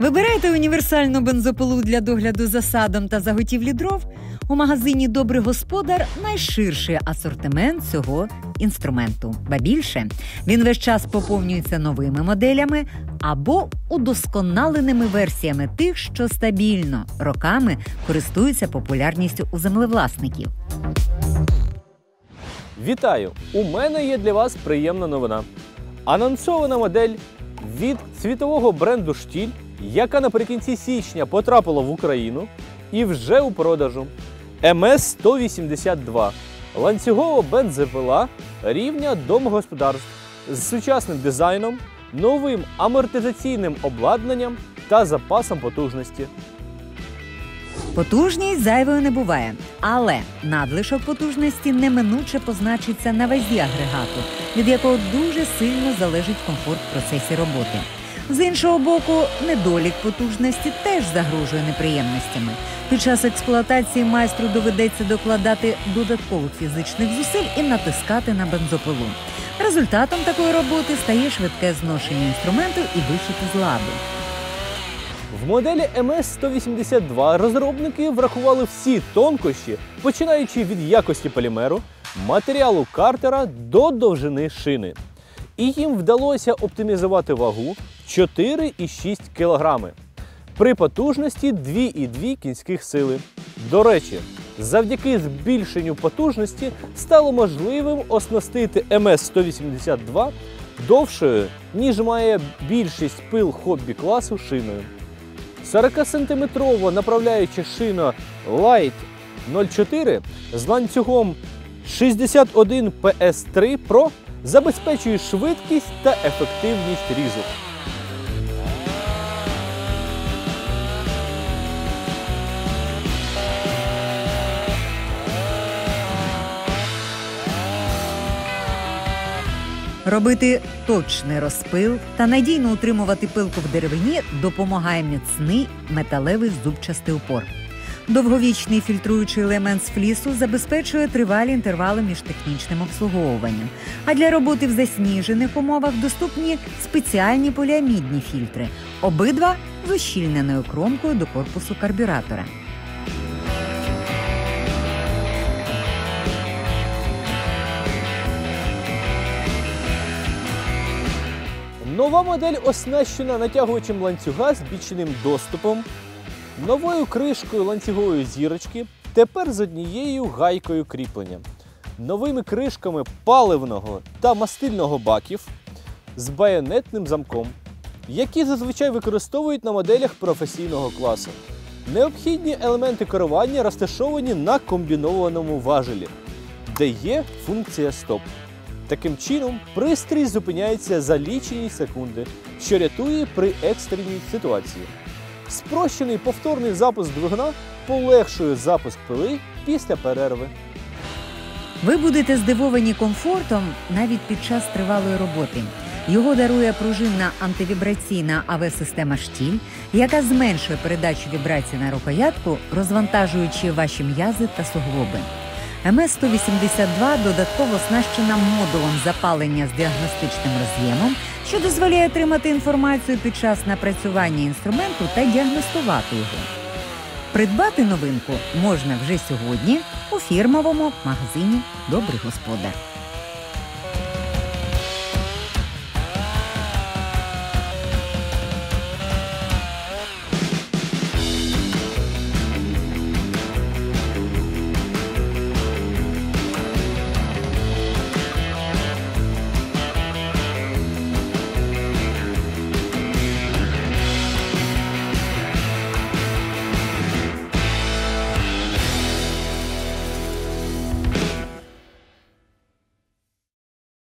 Вибирайте універсальну бензопилу для догляду за садом та заготівлі дров? У магазині «Добрий господар» найширший асортимент цього інструменту. Ба більше, він весь час поповнюється новими моделями або удосконаленими версіями тих, що стабільно роками користуються популярністю у землевласників. Вітаю! У мене є для вас приємна новина. Анонсована модель від світового бренду «Штіль», яка наприкінці січня потрапила в Україну і вже у продажу. МС-182 – ланцюгова бензопила рівня домогосподарств з сучасним дизайном, новим амортизаційним обладнанням та запасом потужності. Потужність зайвою не буває, але надлишок потужності неминуче позначиться на вазі агрегату, від якого дуже сильно залежить комфорт в процесі роботи. З іншого боку, недолік потужності теж загрожує неприємностями. Під час експлуатації майстру доведеться докладати додаткових фізичних зусиль і натискати на бензопилу. Результатом такої роботи стає швидке зношення інструменту і вихід із ладу. В моделі МС-182 розробники врахували всі тонкощі, починаючи від якості полімеру, матеріалу картера до довжини шини. І їм вдалося оптимізувати вагу 4,6 кг при потужності 2,2 кінських сили. До речі, завдяки збільшенню потужності стало можливим оснастити МС-182 довшою, ніж має більшість пил хобі-класу шиною. 40-сантиметрова направляюча шина Light 04 з ланцюгом 61 PS3 Pro забезпечує швидкість та ефективність різу. Робити точний розпил та надійно утримувати пилку в деревині допомагає міцний металевий зубчастий упор. Довговічний фільтруючий елемент з флісу забезпечує тривалі інтервали між технічним обслуговуванням. А для роботи в засніжених умовах доступні спеціальні поліамідні фільтри, обидва з ущільненою кромкою до корпусу карбюратора. Нова модель оснащена натягувачем ланцюга з бічним доступом, новою кришкою ланцюгової зірочки, тепер з однією гайкою кріплення, новими кришками паливного та мастильного баків з байонетним замком, які зазвичай використовують на моделях професійного класу. Необхідні елементи керування розташовані на комбінованому важелі, де є функція стоп. Таким чином, пристрій зупиняється за лічені секунди, що рятує при екстреній ситуації. Спрощений повторний запуск двигуна полегшує запуск пили після перерви. Ви будете здивовані комфортом навіть під час тривалої роботи. Його дарує пружинна антивібраційна АВ-система «Штіль», яка зменшує передачу вібрацій на рукоятку, розвантажуючи ваші м'язи та суглоби. МС-182 додатково оснащена модулом запалення з діагностичним роз'ємом, що дозволяє отримати інформацію під час напрацювання інструменту та діагностувати його. Придбати новинку можна вже сьогодні у фірмовому магазині «Добрий господар».